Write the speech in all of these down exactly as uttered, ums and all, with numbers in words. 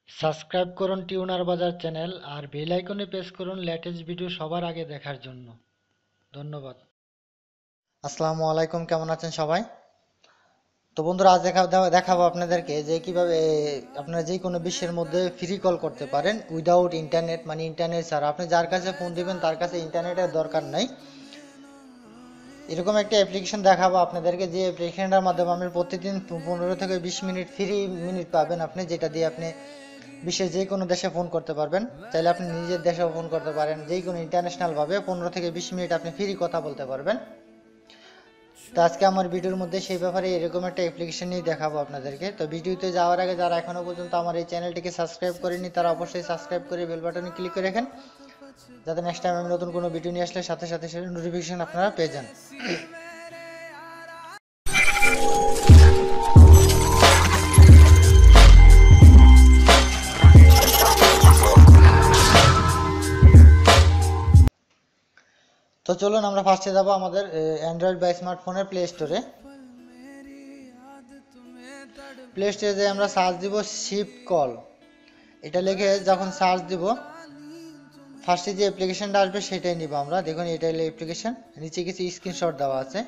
Subscribe করুন tuner Bazar channel আর bell আইকনে প্রেস করুন লেটেস্ট ভিডিও সবার আগে দেখার জন্য। ধন্যবাদ। আসসালামু আলাইকুম, কেমন আছেন সবাই? তো বন্ধুরা, আজ দেখা দেখাবো আপনাদেরকে যে কিভাবে আপনারা যে কোনো বিশ্বের মধ্যে ফ্রি কল করতে পারেন উইদাউট ইন্টারনেট, মানে ইন্টারনেট ছাড়া। আপনি যার কাছে ফোন দিবেন তার কাছে ইন্টারনেটের দরকার নাই। এরকম একটা অ্যাপ্লিকেশন দেখাবো আপনাদেরকে, যে অ্যাপ্লিকেশনটার মাধ্যমে আপনি প্রতিদিন পনেরো থেকে বিশ মিনিট ফ্রি মিনিট পাবেন আপনি, যেটা দিয়ে আপনি বিশ্বের যে কোনো দেশে ফোন করতে পারবেন। চাইলে আপনি নিজের দেশেও ফোন করতে পারেন, যে কোনো ইন্টারন্যাশনালভাবে পনেরো থেকে বিশ মিনিট আপনি ফ্রি কথা বলতে পারবেন। তো আজকে আমার ভিডিওর মধ্যে সেই ব্যাপারে এরকম একটা অ্যাপ্লিকেশন নিয়ে দেখাবো আপনাদেরকে। তো ভিডিওতে যাওয়ার আগে যারা এখনও পর্যন্ত আমার এই চ্যানেলটিকে সাবস্ক্রাইব করেনি তারা অবশ্যই সাবস্ক্রাইব করে বেল বাটনে ক্লিক করে রাখেন, যাতে নেক্সট টাইম আমি নতুন কোনো ভিডিও নিয়ে আসলে সাথে সাথে সেটা নোটিফিকেশন আপনারা পেয়ে যান। তো চলুন আমরা ফার্স্টে যাবো আমাদের অ্যান্ড্রয়েড বা স্মার্টফোনের প্লে স্টোরে। প্লে স্টোরে যে আমরা সার্চ দিব শিপ কল, এটা লিখে যখন সার্চ দিব ফার্স্টে যে অ্যাপ্লিকেশনটা আসবে সেটাই নিব আমরা। দেখুন এটা হলো অ্যাপ্লিকেশন, নিচে কিছু স্ক্রিনশট দেওয়া আছে।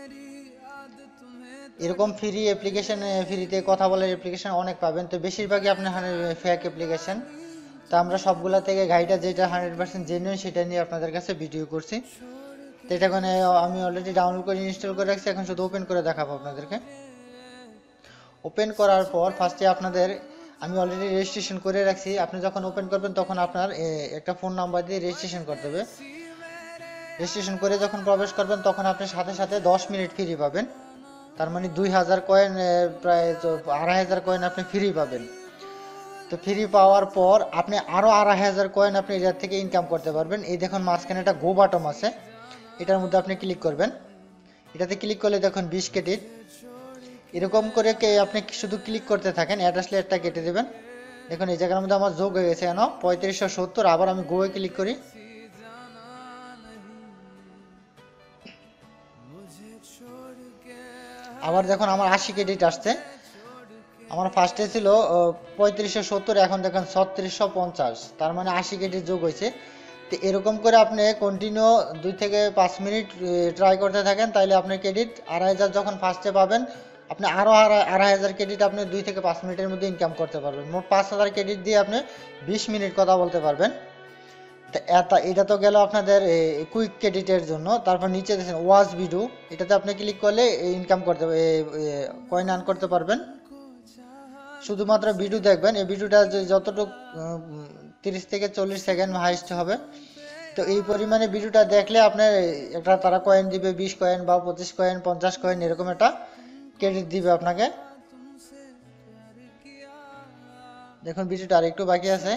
এরকম ফ্রি অ্যাপ্লিকেশন, ফ্রিতে কথা বলার অ্যাপ্লিকেশন অনেক পাবেন, তো বেশিরভাগই আপনার ফেক অ্যাপ্লিকেশন। তো আমরা সবগুলা থেকে গাইডটা যেটা হান্ড্রেড পার্সেন্ট জেনুইন সেটা নিয়ে আপনাদের কাছে ভিডিও করছি। তো এটা এখানে আমি অলরেডি ডাউনলোড করে ইনস্টল করে রাখছি, এখন শুধু ওপেন করে দেখাবো আপনাদেরকে। ওপেন করার পর ফার্স্টে আপনাদের আমি অলরেডি রেজিস্ট্রেশন করে রাখছি। আপনি যখন ওপেন করবেন তখন আপনার একটা ফোন নাম্বার দিয়ে রেজিস্ট্রেশন করতে হবে। রেজিস্ট্রেশন করে যখন প্রবেশ করবেন তখন আপনি সাথে সাথে দশ মিনিট ফ্রি পাবেন, তার মানে দুই হাজার কয়েন, প্রায় আড়াই হাজার কয়েন আপনি ফ্রি পাবেন। তো ফ্রি পাওয়ার পর আপনি আরও আড়াই হাজার কয়েন আপনি এটার থেকে ইনকাম করতে পারবেন। এই দেখুন মাঝখানে একটা গো বাটন আছে, এটার মধ্যে আপনি ক্লিক করবেন। এটাতে ক্লিক করলে দেখুন বিশ ক্রেডিট, এরকম করে কে আপনি শুধু ক্লিক করতে থাকেন, অ্যাড আসলে একটা কেটে দেবেন। দেখুন এই জায়গার মধ্যে আমার যোগ হয়ে গেছে কেন পঁয়ত্রিশশো সত্তর। আবার আমি গোয়ে ক্লিক করি, আবার দেখুন আমার আশি ক্রেডিট আসছে। আমার ফার্স্টে ছিল পঁয়ত্রিশশো সত্তর, এখন দেখুন ছত্রিশশো পঞ্চাশ, তার মানে আশি ক্রেডিট যোগ হয়েছে। তো এরকম করে আপনি কন্টিনিউ দুই থেকে পাঁচ মিনিট ট্রাই করতে থাকেন, তাইলে আপনি ক্রেডিট আড়াই হাজার যখন ফার্স্টে পাবেন আপনি আরও আড়াই হাজার ক্রেডিট আপনি দুই থেকে পাঁচ মিনিটের মধ্যে ইনকাম করতে পারবেন। মোট পাঁচ হাজার ক্রেডিট দিয়ে আপনি বিশ মিনিট কথা বলতে পারবেন। তো এটা তো গেল আপনাদের কুইক ক্রেডিটের জন্য। তারপর নিচে দেখেন ওয়াচ ভিডিও, এটাতে আপনি ক্লিক করলে ইনকাম করতে কয়েন আর্ন করতে পারবেন। শুধুমাত্র ভিডিও দেখবেন, এই ভিডিওটা যতটুকু তিরিশ থেকে চল্লিশ সেকেন্ড হাইস্ট হবে। তো এই পরিমাণে ভিডিওটা দেখলে আপনার একটা তারা কয়েন দিবে, বিশ কয়েন বা পঁচিশ কয়েন, পঞ্চাশ কয়েন, এরকম একটা ক্রেডিট দিবে আপনাকে। দেখুন ভিডিওটা আর একটু বাকি আছে।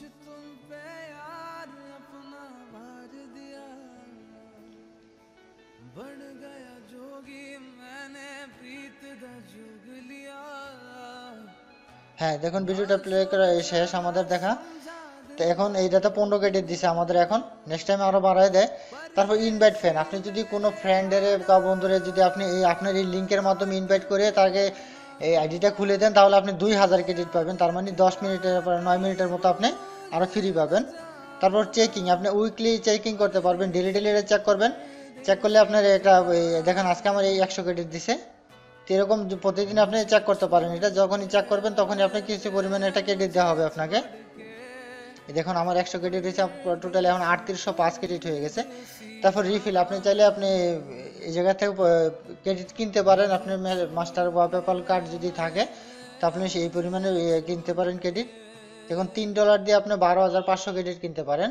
হ্যাঁ দেখুন ভিডিওটা প্লে করা শেষ আমাদের দেখা। তো এখন এইটাতে পনেরো ক্রেডিট দিছে আমাদের, এখন নেক্সট টাইম আরও বাড়ায় দেয়। তারপর ইনভাইট ফ্রেন্ড, আপনি যদি কোনো ফ্রেন্ডের বা বন্ধুরে যদি আপনি এই আপনার এই লিঙ্কের মাধ্যমে ইনভাইট করে তাকে এই আইডিটা খুলে দেন তাহলে আপনি দুই হাজার ক্রেডিট পাবেন, তার মানে দশ মিনিটের পর নয় মিনিটের মতো আপনি আরও ফ্রি পাবেন। তারপর চেকিং, আপনি উইকলি চেকিং করতে পারবেন, ডেলি ডেলি চেক করবেন। চেক করলে আপনার একটা দেখেন আজকে আমার এই একশো ক্রেডিট দিছে। তো এরকম প্রতিদিন আপনি চেক করতে পারেন, এটা যখনই চেক করবেন তখনই আপনি কিছু পরিমাণে একটা ক্রেডিট দেওয়া হবে আপনাকে। দেখুন আমার একশো ক্রেডিট হয়েছে, টোটাল এখন আটত্রিশশো পাঁচ ক্রেডিট হয়ে গেছে। তারপর রিফিল, আপনি চাইলে আপনি এই জায়গা থেকে ক্রেডিট কিনতে পারেন, আপনি মাস্টার বা পেপাল কার্ড যদি থাকে তো আপনি সেই পরিমাণে কিনতে পারেন ক্রেডিট। দেখুন তিন ডলার দিয়ে আপনি বারো হাজার পাঁচশো ক্রেডিট কিনতে পারেন।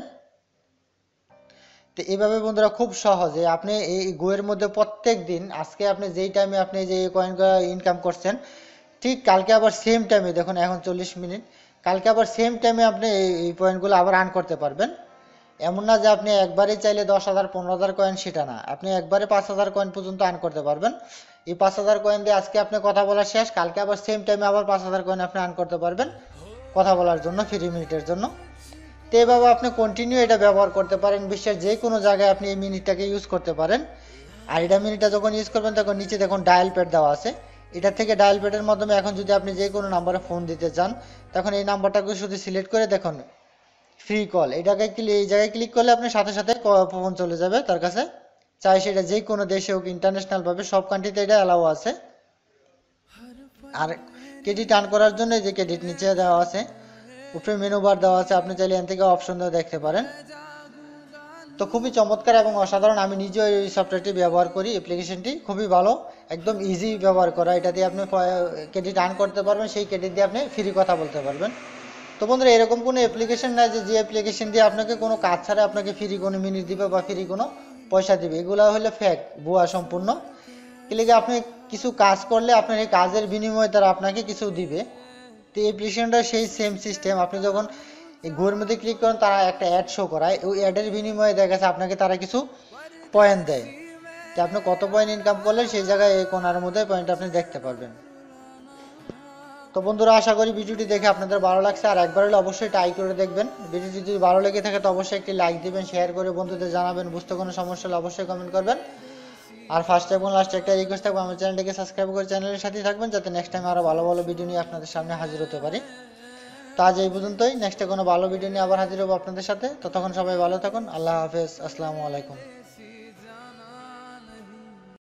তো এইভাবে বন্ধুরা খুব সহজে আপনি এই গোয়ের মধ্যে প্রত্যেক দিন, আজকে আপনি যেই টাইমে আপনি যে কয়েনগুলো ইনকাম করছেন ঠিক কালকে আবার সেম টাইমে, দেখুন এখন চল্লিশ মিনিট, কালকে আবার সেম টাইমে আপনি এই পয়েন্টগুলো আবার আর্ন করতে পারবেন। এমন না যে আপনি একবারেই চাইলে দশ হাজার পনেরো হাজার কয়েন, সেটা না, আপনি একবারে পাঁচ হাজার কয়েন পর্যন্ত আর্ন করতে পারবেন। এই পাঁচ হাজার কয়েন দিয়ে আজকে আপনি কথা বলা শেষ, কালকে আবার সেম টাইমে আবার পাঁচ হাজার কয়েন আপনি আর্ন করতে পারবেন কথা বলার জন্য, ফ্রি মিনিটের জন্য। তো এভাবে আপনি কন্টিনিউ এটা ব্যবহার করতে পারেন, বিশ্বের যে কোনো জায়গায় আপনি এই মিনিটটাকে ইউজ করতে পারেন। আর এটা মিনিটটা যখন ইউজ করবেন তখন নিচে দেখুন ডায়াল প্যাড দেওয়া আছে, এটা থেকে ডায়াল প্যাডের মাধ্যমে এখন যদি আপনি যে কোনো নাম্বারে ফোন দিতে চান, তখন এই নাম্বারটাকে শুধু সিলেক্ট করে দেখুন ফ্রি কল, এটাকে ক্লিক, এই জায়গায় ক্লিক করলে আপনি সাথে সাথে ফোন চলে যাবে তার কাছে, চাই সেটা যে কোনো দেশে হোক, ইন্টারন্যাশনাল ভাবে সব কান্ট্রিতে এটা অ্যালাউ আছে। আর ক্রেডিট আর্ন করার জন্য যে ক্রেডিট নিচে দেওয়া আছে, উপরে মেনু বার দেওয়া আছে, আপনি চাইলে এখান থেকে অপশন দিয়ে দেখতে পারেন। তো খুবই চমৎকার এবং অসাধারণ, আমি নিজেও এই সফটওয়্যারটি ব্যবহার করি, অ্যাপ্লিকেশনটি খুবই ভালো, একদম ইজি ব্যবহার করা। এটা দিয়ে আপনি ক্রেডিট আর্ন করতে পারবেন, সেই ক্রেডিট দিয়ে আপনি ফ্রি কথা বলতে পারবেন। তো বন্ধুরা, এরকম কোনো অ্যাপ্লিকেশন নাই যে যে অ্যাপ্লিকেশন দিয়ে আপনাকে কোনো কাজ ছাড়া আপনাকে ফ্রি কোনো মিনিট দিবে বা ফ্রি কোনো পয়সা দিবে, এগুলো হলো ফেক, ভুয়া সম্পূর্ণ। এলিগে আপনি কিছু কাজ করলে আপনার এই কাজের বিনিময়ে তারা আপনাকে কিছু দিবে। তো এই অ্যাপ্লিকেশনটা সেই সেম সিস্টেম, আপনি যখন এই ঘুরের মধ্যে ক্লিক করেন তারা একটা অ্যাড শো করায়, ওই অ্যাডের বিনিময়ে দেখা গেছে আপনাকে তারা কিছু পয়েন্ট দেয়। তো আপনি কত পয়েন্ট ইনকাম করলে সেই জায়গায় এই কোণার মধ্যে পয়েন্ট আপনি দেখতে পারবেন। তো বন্ধুরা, আশা করি ভিডিওটি দেখে আপনাদের ভালো লাগছে, আর একবার হলে অবশ্যই ট্রাই করে দেখবেন। ভিডিওটি যদি ভালো লেগে থাকে তো অবশ্যই একটি লাইক দিবেন, শেয়ার করে বন্ধুদের জানাবেন, বুঝতে কোনো সমস্যা হলে অবশ্যই কমেন্ট করবেন। আর ফার্স্ট এবং লাস্ট একটা রিকোয়েস্ট থাকবে, আমার চ্যানেলটিকে সাবস্ক্রাইব করে চ্যানেলের সাথেই থাকবেন, যাতে নেক্সট টাইম আরও ভালো ভালো ভিডিও নিয়ে আপনাদের সামনে হাজির হতে পারি। তো আজ এই পর্যন্তই, নেক্সটে কোনো ভালো ভিডিও নিয়ে আবার হাজির হবো আপনাদের সাথে। ততক্ষণ সবাই ভালো থাকুন, আল্লাহ হাফেজ, আসসালামু আলাইকুম।